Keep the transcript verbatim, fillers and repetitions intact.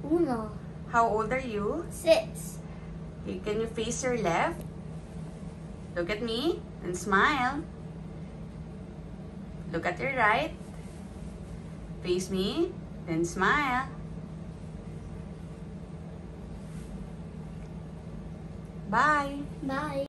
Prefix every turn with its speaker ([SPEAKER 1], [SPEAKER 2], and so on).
[SPEAKER 1] Uno.
[SPEAKER 2] How old are you?
[SPEAKER 1] Six.
[SPEAKER 2] Okay, can you face your left? Look at me and smile. Look at your right. Face me, then smile. Bye.
[SPEAKER 1] Bye.